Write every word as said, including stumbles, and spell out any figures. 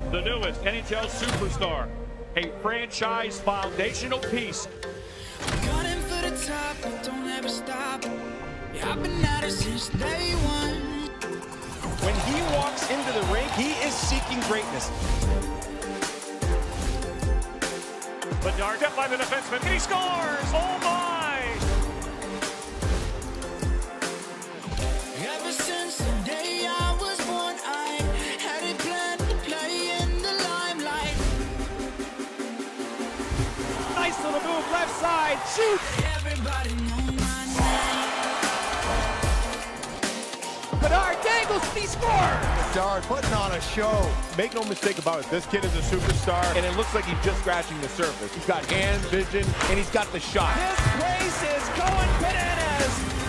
the newest N H L superstar, a franchise foundational piece. Gunning for the top, but don't ever stop. Yeah, I've been at it since day one. When he walks into the rink, he is seeking greatness. Bedard up by the defenseman, and he scores! Oh my! Ever since the day I was born, I had it planned to play in the limelight. Nice little move, left side, shoots! Everybody know my name. Bedard dangles, he scores! Bedard putting on a show. Make no mistake about it, this kid is a superstar, and it looks like he's just scratching the surface. He's got hand vision, and he's got the shot. This place is going bananas!